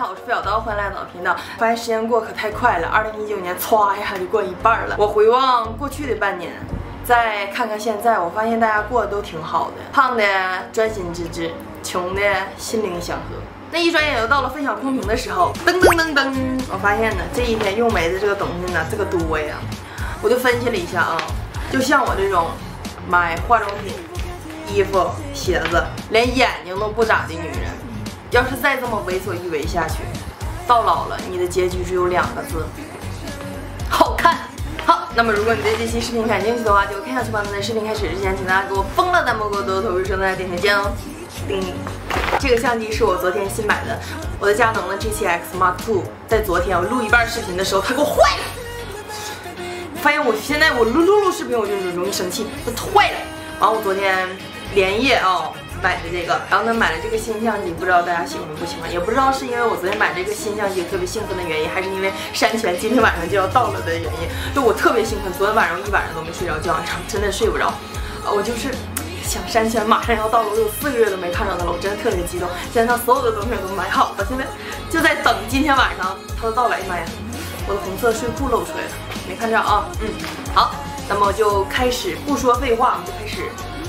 好，我是小刀，欢迎来到频道。发现时间过可太快了，2019年歘一下就过一半了。我回望过去的半年，再看看现在，我发现大家过得都挺好的，胖的专心致志，穷的心灵祥和。那一转眼又到了分享空屏的时候，噔噔噔噔，我发现呢这一天用没的这个东西呢，这个多呀。我就分析了一下啊，就像我这种买化妆品、衣服、鞋子，连眼睛都不眨的女人。 要是再这么为所欲为下去，到老了你的结局只有2个字：好看。好，那么如果你对这期视频感兴趣的话，就看下去吧。在视频开始之前，请大家给我疯了弹幕，给我多多投入，大家点点赞哦。叮！这个相机是我昨天新买的，我的佳能的 G7X Mark II。在昨天我录一半视频的时候，它给我坏了。发现我现在我录视频我就容易生气，它坏了。完我昨天连夜买的这个，然后呢买了这个新相机，不知道大家喜欢不喜欢，也不知道是因为我昨天买这个新相机特别兴奋的原因，还是因为山泉今天晚上就要到了的原因。就我特别兴奋，昨天晚上一晚上都没睡着觉，真的睡不着。我就是想山泉马上要到了，我有4个月都没看到它了，我真的特别激动。现在它所有的东西都买好了，现在就在等今天晚上它的到来。妈呀，我的红色睡裤露出来了，没看着啊？好，那么就开始，不说废话，我们就开始。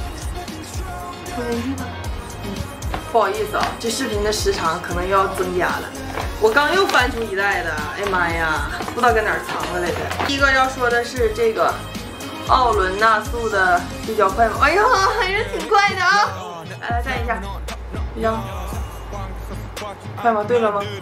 不好意思啊，这视频的时长可能又要增加了。我刚又翻出一袋的，哎呀妈呀，不知道搁哪儿藏着来着。第一个要说的是这个奥伦纳素的对焦快门，哎呀，还是挺快的啊！来站一下，对焦，快吗？对了吗？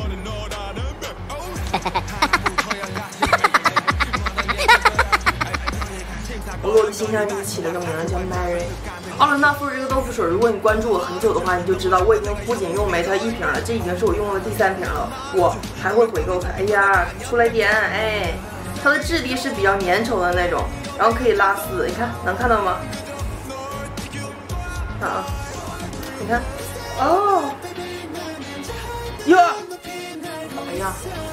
我给我的新相机起了个名字叫 Mary。 奥伦纳素这个豆腐水，如果你关注我很久的话，你就知道我已经不仅用没它1瓶了，这已经是我用的第3瓶了。我还会回购它。哎呀，出来点！哎，它的质地是比较粘稠的那种，然后可以拉丝。你看，能看到吗？啊，你看，哦，哟，哎呀。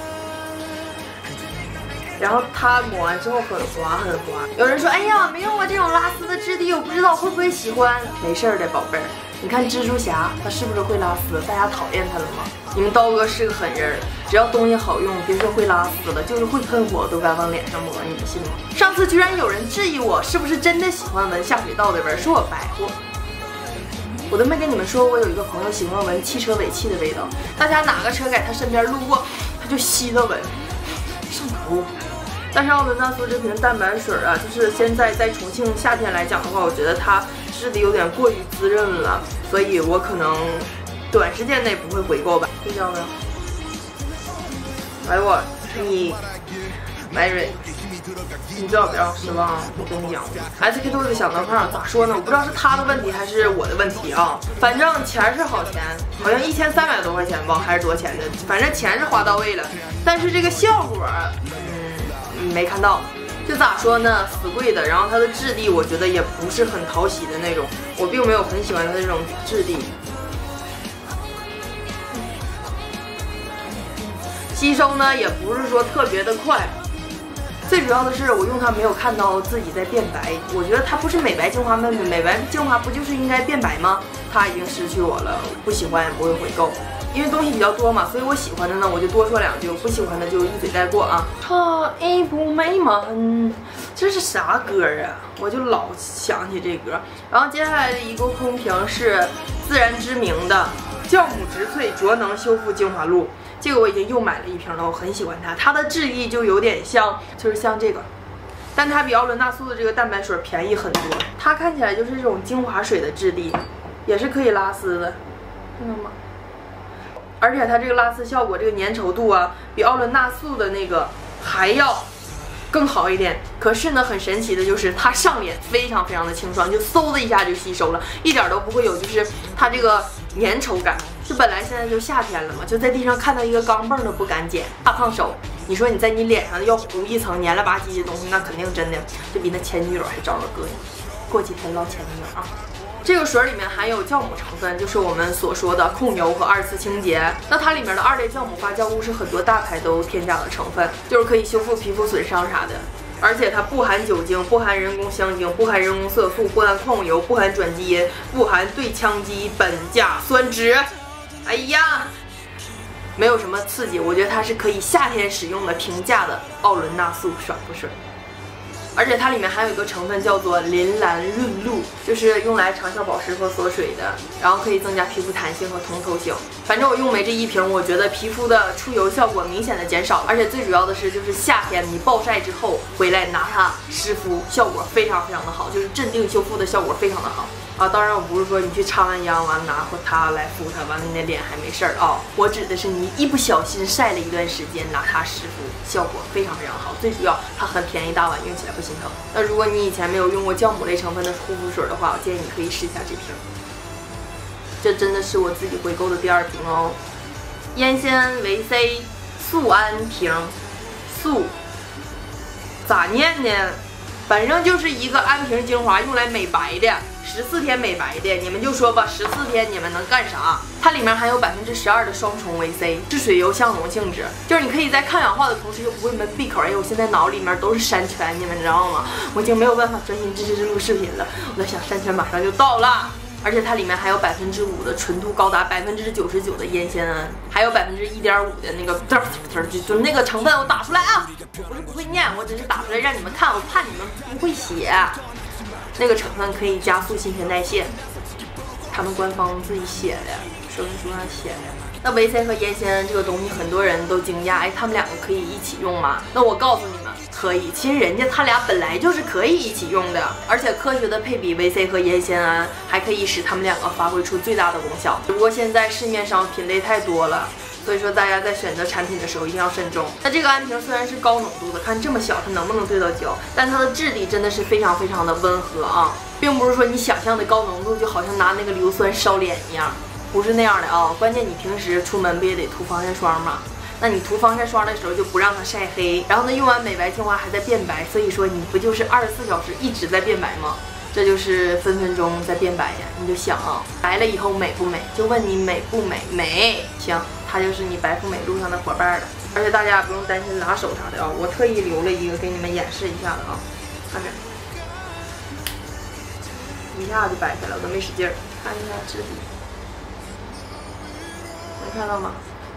然后它抹完之后很滑很滑。有人说，哎呀，没用过这种拉丝的质地，我不知道会不会喜欢。没事的，宝贝儿。你看蜘蛛侠，它是不是会拉丝？大家讨厌它了吗？你们刀哥是个狠人，只要东西好用，别说会拉丝了，就是会喷火都敢往脸上抹，你们信吗？上次居然有人质疑我是不是真的喜欢闻下水道的味儿，说我白活。我都没跟你们说，我有一个朋友喜欢闻汽车尾气的味道，大家哪个车在他身边路过，他就吸着闻，上头。 但是奥伦纳素这瓶蛋白水啊，就是现在在重庆夏天来讲的话，我觉得它质地有点过于滋润了，所以我可能短时间内不会回购吧。对焦没有？哎我你 ，Mary， 你最好别让我失望。我跟你讲 ，SK2 的小灯泡咋说呢？我不知道是他的问题还是我的问题啊。反正钱是好钱，好像1300多块钱吧，还是多少钱的？反正钱是花到位了，但是这个效果。 没看到，就咋说呢，死贵的。然后它的质地，我觉得也不是很讨喜的那种，我并没有很喜欢它的这种质地。吸收呢，也不是说特别的快。最主要的是，我用它没有看到自己在变白。我觉得它不是美白精华吗？美白精华不就是应该变白吗？它已经失去我了，不喜欢也不会回购。 因为东西比较多嘛，所以我喜欢的呢，我就多说2句；我不喜欢的就一嘴带过啊。差一步没门，这是啥歌啊？我就老想起这歌。然后接下来的一个空瓶是自然知名的酵母植萃卓能修复精华露，这个我已经又买了1瓶了，我很喜欢它。它的质地就有点像，就是像这个，但它比奥伦纳素的这个蛋白水便宜很多。它看起来就是这种精华水的质地，也是可以拉丝的，看到吗？ 而且它这个拉丝效果，这个粘稠度啊，比奥伦纳素的那个还要更好一点。可是呢，很神奇的就是它上脸非常非常的清爽，就嗖的一下就吸收了，一点都不会有就是它这个粘稠感。就本来现在就夏天了嘛，就在地上看到一个钢镚都不敢捡，大胖手。你说你在你脸上要糊一层黏了吧唧的东西，那肯定真的就比那前女友还招了膈应。过几天捞前女友啊！ 这个水里面含有酵母成分，就是我们所说的控油和2次清洁。那它里面的2类酵母发酵物是很多大牌都添加的成分，就是可以修复皮肤损伤啥的。而且它不含酒精，不含人工香精，不含人工色素，不含矿物油，不含转基因，不含对羟基苯甲酸酯。哎呀， 没有什么刺激，我觉得它是可以夏天使用的平价的奥伦纳素，爽不爽？而且它里面还有一个成分叫做磷蓝润露，就是用来长效保湿和锁水的，然后可以增加皮肤弹性和通透性。反正我用没这一瓶，我觉得皮肤的出油效果明显的减少，而且最主要的是，就是夏天你暴晒之后回来拿它湿敷，效果非常非常的好，就是镇定修复的效果非常的好。啊，当然我不是说你去插完秧完拿它来敷它，完了你的脸还没事儿啊。我指的是你一不小心晒了一段时间，拿它湿敷，效果非常非常好。最主要它很便宜大碗，用起来不心疼。那如果你以前没有用过酵母类成分的护肤水的话，我建议你可以试一下这瓶。这真的是我自己回购的第2瓶哦。烟酰维 C 素安瓶，素咋念呢？反正就是一个安瓶精华，用来美白的，14天美白的，你们就说吧，14天你们能干啥？它里面含有12%的双重维 C， 是水油相容性质，就是你可以在抗氧化的同时又不会闷闭口。哎，我现在脑里面都是山泉，你们知道吗？我已经没有办法专心致志录视频了，我在想山泉马上就到了。而且它里面还有5%的纯度高达99%的烟酰胺，还有1.5%的那个就那个成分，我打出来啊！我不是不会念，我只是打出来让你们看，我怕你们不会写。那个成分可以加速新陈代谢，他们官方自己写的，说明书上写的。那维 C 和烟酰胺这个东西，很多人都惊讶，哎，他们2个可以一起用吗？那我告诉你们，可以。其实它俩本来就是可以一起用的，而且科学的配比维 C 和烟酰胺，还可以使它们2个发挥出最大的功效。不过现在市面上品类太多了，所以说大家在选择产品的时候一定要慎重。那这个安瓶虽然是高浓度的，看这么小它能不能对到焦，但它的质地真的是非常非常的温和啊，并不是说你想象的高浓度就好像拿那个硫酸烧脸一样。不是那样的啊，关键你平时出门不也得涂防晒霜吗？那你涂防晒霜的时候就不让它晒黑，然后呢用完美白精华还在变白，所以说你不就是24小时一直在变白吗？这就是分分钟在变白呀！你就想啊，白了以后美不美？就问你美不美？美，行，它就是你白富美路上的伙伴了。而且大家不用担心拉手啥的啊，我特意留了一个给你们演示一下的啊，看着，一下就白开了，我都没使劲儿，看一下质地。能看到吗？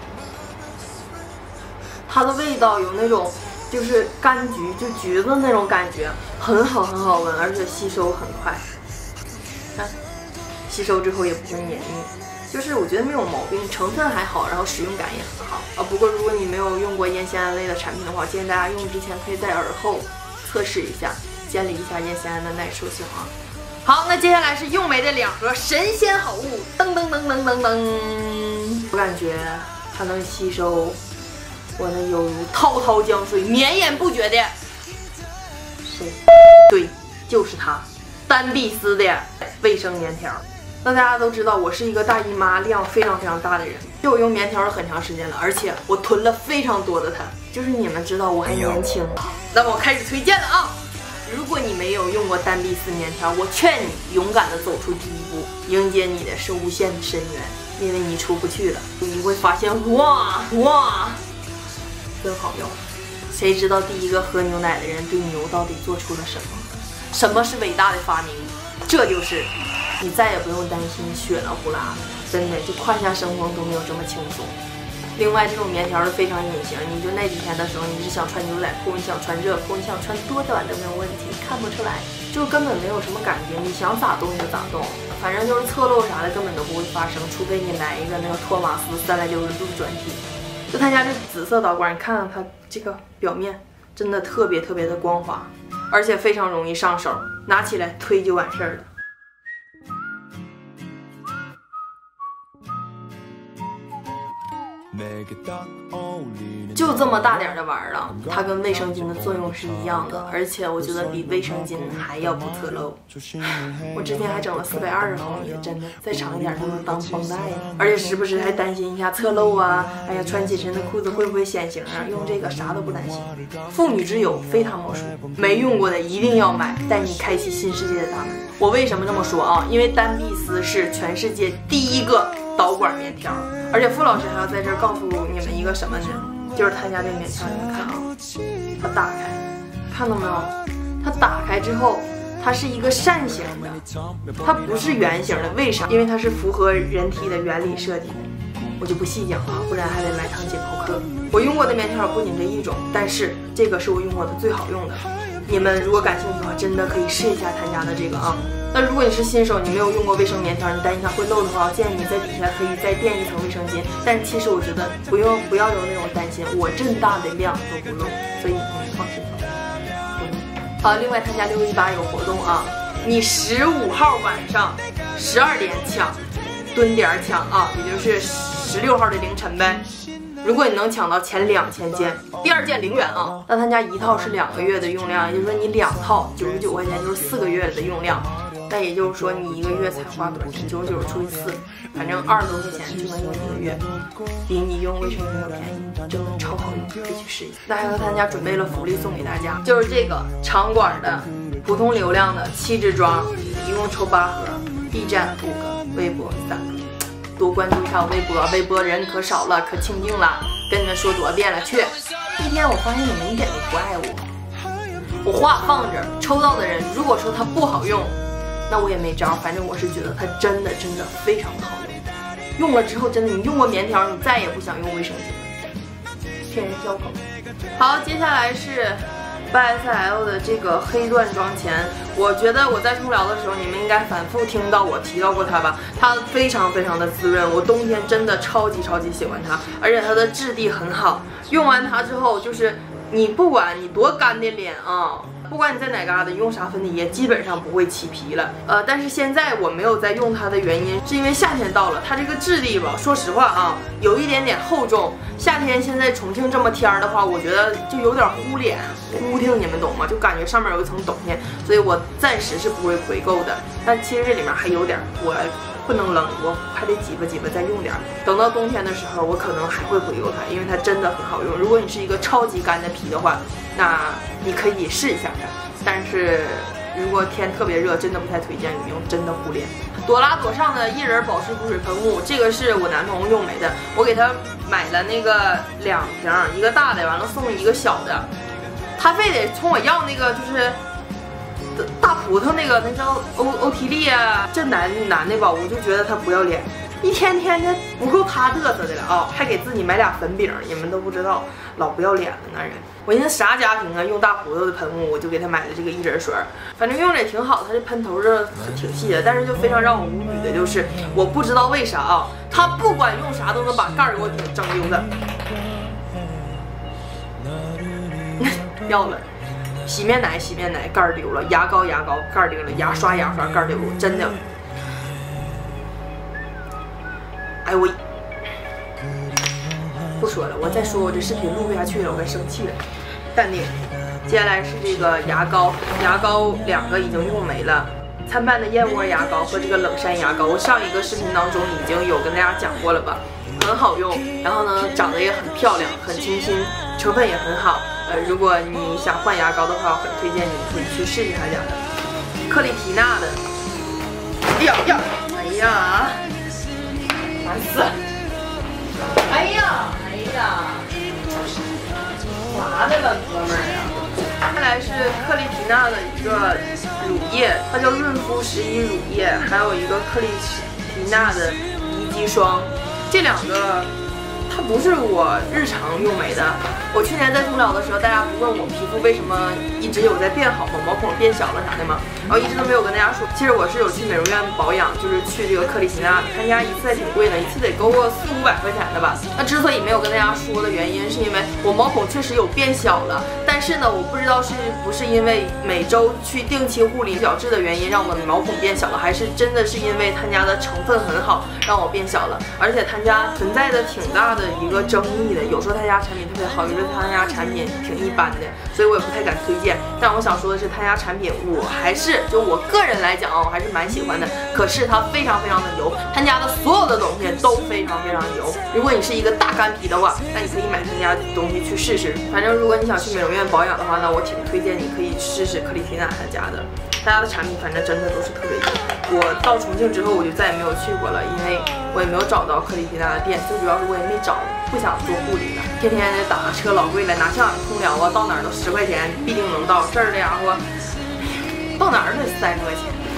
它的味道有那种就是柑橘，就橘子那种感觉，很好很好闻，而且吸收很快。看，吸收之后也不会黏腻，就是我觉得没有毛病，成分还好，然后使用感也很好啊。不过如果你没有用过烟酰胺类的产品的话，建议大家用之前可以在耳后测试一下，监理一下烟酰胺的耐受性啊。好，那接下来是用没的2盒神仙好物，噔噔噔噔噔噔。我感觉它能吸收我那犹如滔滔江水绵延不绝的谁？对，就是它，丹碧丝的卫生棉条。那大家都知道我是一个大姨妈量非常非常大的人，就我用棉条了很长时间了，而且我囤了非常多的它，就是你们知道我还年轻。那么我开始推荐了啊！如果你没有用过丹碧丝棉条，我劝你勇敢地走出第一步，迎接你的是无限的深渊，因为你出不去了，你会发现哇，真好用。谁知道第一个喝牛奶的人对牛到底做出了什么？什么是伟大的发明？这就是你再也不用担心血了呼啦的，真的就胯下生风都没有这么轻松。另外，这种棉条是非常隐形，你就那几天的时候，你是想穿牛仔裤，你想穿热裤，你想穿多短都没有问题，看不出来，就根本没有什么感觉，你想咋动就咋动，反正就是侧漏啥的根本都不会发生，除非你来一个那个托马斯360度转体。就他家这紫色导管，你看看它这个表面真的特别的光滑，而且非常容易上手，拿起来推就完事儿了。就这么大点的玩意儿了，它跟卫生巾的作用是一样的，而且我觉得比卫生巾还要不侧漏。我之前还整了420毫米的，真的再长一点都能当绷带呀。而且时不时还担心一下侧漏啊，哎呀穿紧身的裤子会不会显形啊？用这个啥都不担心。妇女之友非他莫属，没用过的一定要买，带你开启新世界的大门。我为什么这么说啊？因为丹碧丝是全世界第一个导管棉条，而且傅老师还要在这儿告诉你们一个什么呢？就是他家这棉条，你们看啊，它打开，看到没有？它打开之后，它是一个扇形的，它不是圆形的。为啥？因为它是符合人体的原理设计的。 我就不细讲了，不然还得来堂解剖课。我用过的棉条不仅这一种，但是这个是我用过的最好用的。你们如果感兴趣的话，真的可以试一下他家的这个啊。那如果你是新手，你没有用过卫生棉条，你担心它会漏的话，我建议你在底下可以再垫一层卫生巾。但其实我觉得不要有那种担心，我这么大的量都不漏，所以你放心吧。好，另外他家618有活动啊，你15号晚上12点抢，蹲点抢啊，也就是16号的凌晨呗。如果你能抢到前2000件，第2件0元啊。那他家一套是2个月的用量，也就是说你2套99块钱就是4个月的用量。那也就是说你1个月才花多少钱？99除以4，反正20多块钱就能用1个月，比你用卫生巾要便宜，真的超好用，可以去试一下。那还和他家准备了福利送给大家，就是这个长管的普通流量的7支装，一共抽8盒 ，B 站5个，微博3个。多关注一下我微博，微博人可少了，可清静了。跟你们说多少遍了，去！那天我发现你们一点都不爱我，我话放这儿，抽到的人如果说它不好用，那我也没招，反正我是觉得它真的非常的好用。用了之后，真的你用过棉条，你再也不想用卫生巾了，骗人交朋友。好，接下来是 YSL 的这个黑钻妆前，我觉得我在冲疗的时候，你们应该反复听到我提到过它吧？它非常的滋润，我冬天真的超级喜欢它，而且它的质地很好。用完它之后，就是你不管你多干的脸啊，不管你在哪嘎达用啥粉底液，基本上不会起皮了。但是现在我没有在用它的原因，是因为夏天到了，它这个质地吧，说实话啊，有一点点厚重。夏天现在重庆这么天的话，我觉得就有点糊脸，糊挺，你们懂吗？就感觉上面有一层东西，所以我暂时是不会回购的。但其实这里面还有点，我不能扔，我还得挤吧再用点。等到冬天的时候，我可能还会回购它，因为它真的很好用。如果你是一个超级干的皮的话，那你可以试一下它。但是如果天特别热，真的不太推荐你用，真的糊脸。朵拉朵尚的1人保湿补水喷雾，这个是我男朋友用没的，我给他买了那个2瓶，一个大的，完了送一个小的，他非得冲我要那个就是大葡萄那个，那叫欧缇丽啊，这男的吧，我就觉得他不要脸，一天的不够他嘚瑟的了啊，还给自己买俩粉饼，你们都不知道，老不要脸了那人。我寻思啥家庭啊用大葡萄的喷雾，我就给他买了这个1人水，反正用着也挺好，它这喷头是挺细的，但是就非常让我无语的就是，我不知道为啥啊，它不管用啥都能把盖儿给我挺整溜的。要了，洗面奶盖儿丢了，牙膏盖儿丢了，牙刷盖儿丢了，真的。哎我不说了，我再说我这视频录不下去了，我该生气了。淡定。接下来是这个牙膏2个已经用没了，参半的燕窝牙膏和这个冷杉牙膏，我上一个视频当中已经有跟大家讲过了吧，很好用，然后呢长得也很漂亮，很清新，成分也很好。如果你想换牙膏的话，我很推荐你可以去试试他家的克丽缇娜的。哎呀，烦死了！哎呀，啥的了，哥们儿啊！接下来是克丽缇娜的一个乳液，它叫润肤11乳液，还有一个克丽缇娜的怡肌霜，这2个它不是我日常用没的。我去年在冲疗的时候，大家不问我皮肤为什么一直有在变好吗？毛孔变小了啥的吗？然后一直都没有跟大家说。其实我是有去美容院保养，就是去这个克丽缇娜，他家一次还挺贵的，一次得够个400-500块钱的吧。那之所以没有跟大家说的原因，是因为我毛孔确实有变小了，但是呢，我不知道是不是因为每周去定期护理角质的原因，让我的毛孔变小了，还是真的是因为他家的成分很好，让我变小了。而且他家存在的挺大的一个争议的，有时候他家产品特别好，有时候他家产品挺一般的，所以我也不太敢推荐。但我想说的是，他家产品我还是就我个人来讲啊，我还是蛮喜欢的。可是它非常的油，他家的所有的东西都非常油。如果你是一个大干皮的话，那你可以买他家东西去试试。反正如果你想去美容院保养的话，那我挺推荐你可以试试克丽缇娜他家的。他家的产品反正真的都是特别优。我到重庆之后我就再也没有去过了，因为我也没有找到克丽缇娜的店，最主要是我也没找，不想做护理了。天天打车老贵了，哪像空调啊，到哪儿都10块钱必定能到，这儿的家伙到哪儿都得30块钱。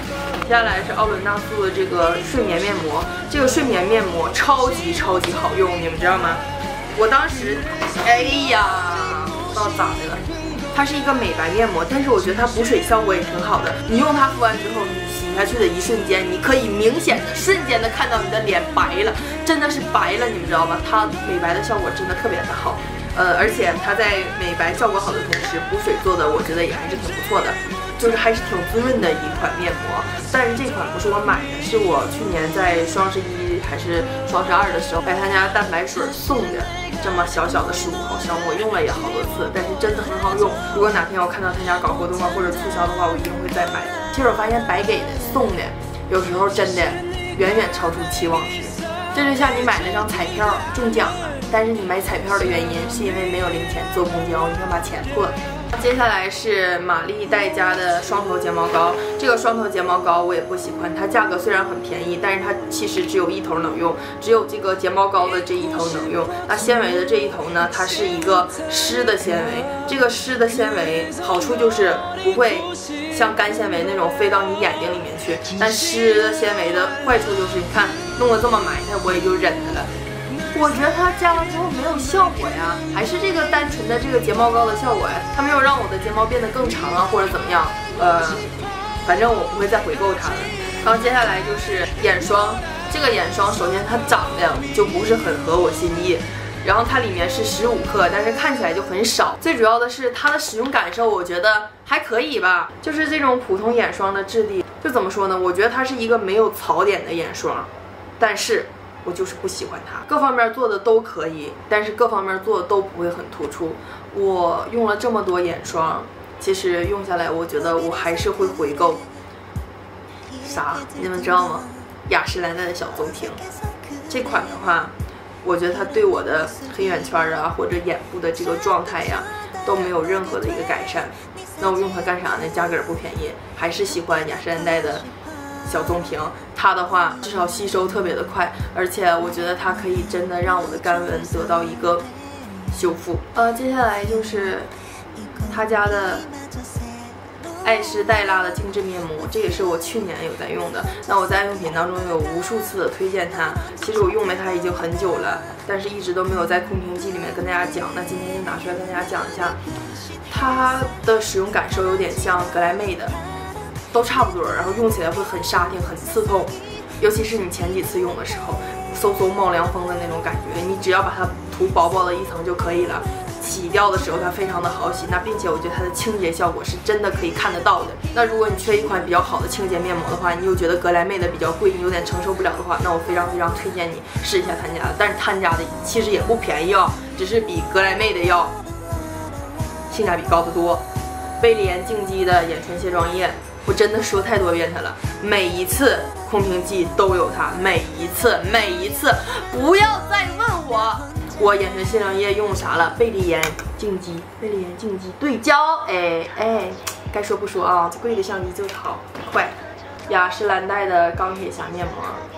接下来是奥伦纳素的这个睡眠面膜，这个睡眠面膜超级好用，你们知道吗？我当时，哎呀，不知道咋的了。它是一个美白面膜，但是我觉得它补水效果也挺好的。你用它敷完之后，你洗下去的一瞬间，你可以明显的瞬间的看到你的脸白了，真的是白了，你们知道吗？它美白的效果真的特别的好。而且它在美白效果好的同时，补水做的我觉得也还是挺不错的，就是还是挺滋润的一款面膜。但是这款不是我买的，是我去年在双11还是双12的时候买他家蛋白水送的，这么小的15毫升，我用了也好多次，但是真的很好用。如果哪天我看到他家搞活动啊或者促销的话，我一定会再买的。其实我发现白给的送的有时候真的远超出期望值。这就像你买了张彩票中奖了，但是你买彩票的原因是因为没有零钱坐公交，你想把钱破了。接下来是玛丽黛家的双头睫毛膏，这个双头睫毛膏我也不喜欢，它价格虽然很便宜，但是它其实只有一头能用，只有这个睫毛膏的这一头能用。那纤维的这一头呢，它是一个湿的纤维，这个湿的纤维好处就是不会像干纤维那种飞到你眼睛里面去，但湿的纤维的坏处就是你看弄得这么埋汰，我也就忍它了。我觉得它加完之后没有效果呀，还是这个单纯的这个睫毛膏的效果呀，它没有让我的睫毛变得更长啊，或者怎么样。反正我不会再回购它了。然后接下来就是眼霜，这个眼霜首先它长得就不是很合我心意，然后它里面是15克，但是看起来就很少。最主要的是它的使用感受，我觉得还可以吧，就是这种普通眼霜的质地，就怎么说呢？我觉得它是一个没有槽点的眼霜，但是我就是不喜欢它，各方面做的都可以，但是各方面做的都不会很突出。我用了这么多眼霜，其实用下来，我觉得我还是会回购。啥？你们知道吗？雅诗兰黛的小棕瓶，这款的话，我觉得它对我的黑眼圈啊或者眼部的这个状态呀，都没有任何的一个改善。那我用它干啥呢？价格也不便宜，还是喜欢雅诗兰黛的小棕瓶，它的话至少吸收特别的快，而且我觉得它可以真的让我的干纹得到一个修复。接下来就是他家的爱诗黛拉的精致面膜，这也是我去年有在用的。那我在用品当中有无数次的推荐它，其实我用了它已经很久了，但是一直都没有在空瓶记里面跟大家讲。那今天就拿出来跟大家讲一下，它的使用感受有点像格莱美的。都差不多，然后用起来会很沙挺，很刺痛，尤其是你前几次用的时候，嗖嗖冒凉风的那种感觉，你只要把它涂薄薄的一层就可以了。洗掉的时候它非常的好洗，那并且我觉得它的清洁效果是真的可以看得到的。那如果你缺一款比较好的清洁面膜的话，你又觉得格莱美的比较贵，你有点承受不了的话，那我非常推荐你试一下他家的。但是他家的其实也不便宜啊，只是比格莱美的要性价比高得多。贝丽妍净肌的眼唇卸妆液。我真的说太多遍它了，每一次空瓶记都有它，每一次，不要再问我眼唇卸妆液用啥了？贝丽妍净肌对焦，该说不说啊，贵的相机就好，快。雅诗兰黛的钢铁侠面膜，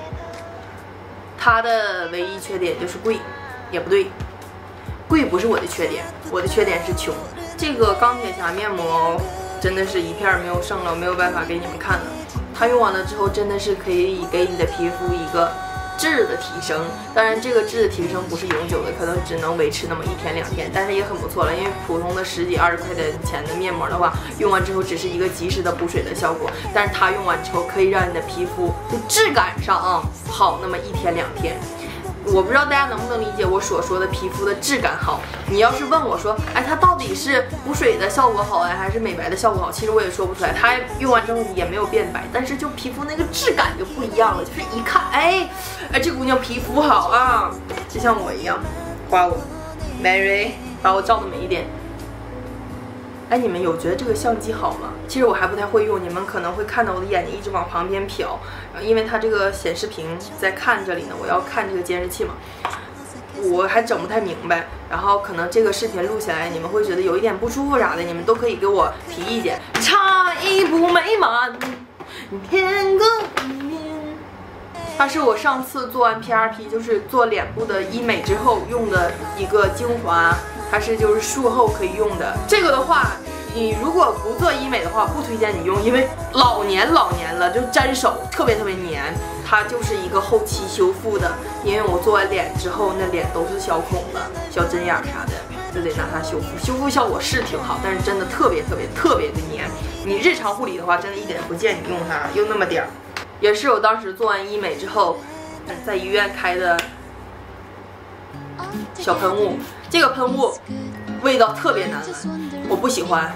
它的唯一缺点就是贵，也不对，贵不是我的缺点，我的缺点是穷。这个钢铁侠面膜真的是一片没有剩了，我没有办法给你们看了。它用完了之后，真的是可以给你的皮肤一个质的提升。当然，这个质的提升不是永久的，可能只能维持那么1天2天，但是也很不错了。因为普通的10几20块钱的面膜的话，用完之后只是一个及时的补水的效果，但是它用完之后可以让你的皮肤就质感上好那么1天2天。我不知道大家能不能理解我所说的皮肤的质感好。你要是问我说，它到底是补水的效果好还是美白的效果好？其实我也说不出来。它用完之后也没有变白，但是就皮肤那个质感就不一样了，就是一看，这姑娘皮肤好啊，就像我一样，夸我 ，Mary 把我照的美一点。你们有觉得这个相机好吗？其实我还不太会用，你们可能会看到我的眼睛一直往旁边瞟，因为它这个显示屏在看这里呢，我要看这个监视器嘛，我还整不太明白。然后可能这个视频录起来，你们会觉得有一点不舒服啥的，你们都可以给我提意见。差一步美满，天各一面。它是我上次做完 PRP， 就是做脸部的医美之后用的一个精华。它是就是术后可以用的，这个的话你如果不做医美的话，不推荐你用，因为老年了就粘手，特别黏。它就是一个后期修复的，因为我做完脸之后，那脸都是小孔了、小针眼啥的，就得拿它修复。修复效果是挺好，但是真的特别的黏。你日常护理的话，真的一点不建议用它，用那么点儿。也是我当时做完医美之后，在医院开的小喷雾，这个喷雾味道特别难闻，我不喜欢。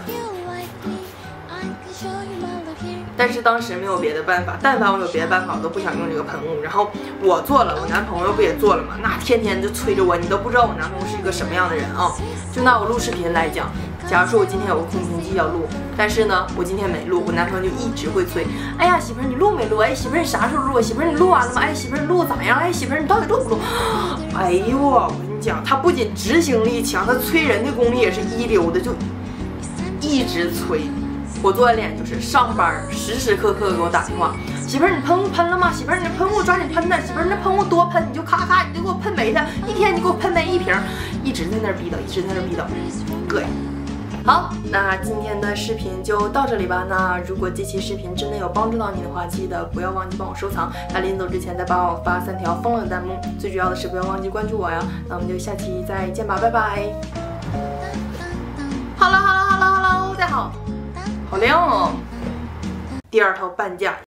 但是当时没有别的办法，但凡我有别的办法，我都不想用这个喷雾。然后我做了，我男朋友不也做了吗？那天天就催着我，你都不知道我男朋友是一个什么样的人啊！就拿我录视频来讲，假如说我今天有个空屏期要录，但是呢，我今天没录，我男朋友就一直会催。哎呀，媳妇儿你录没录？哎，媳妇儿你啥时候录？媳妇儿你录完了吗？哎，媳妇儿你录咋样？哎，媳妇儿你到底录不录？哎呦，我跟你讲，他不仅执行力强，他催人的功力也是一流的，就一直催。我做完脸就是上班时时刻刻给我打电话，媳妇儿你喷雾喷了吗？媳妇儿你喷雾抓紧喷呐！媳妇儿那喷雾多喷，你就咔咔你就给我喷没它，一天你给我喷没1瓶，一直在那儿逼叨，膈应。好，那今天的视频就到这里吧。那如果这期视频真的有帮助到你的话，记得不要忘记帮我收藏。那临走之前再帮我发3条疯了的弹幕，最主要的是不要忘记关注我呀。那我们就下期再见吧，拜拜。好了，大家好。好亮哦！第2套半价。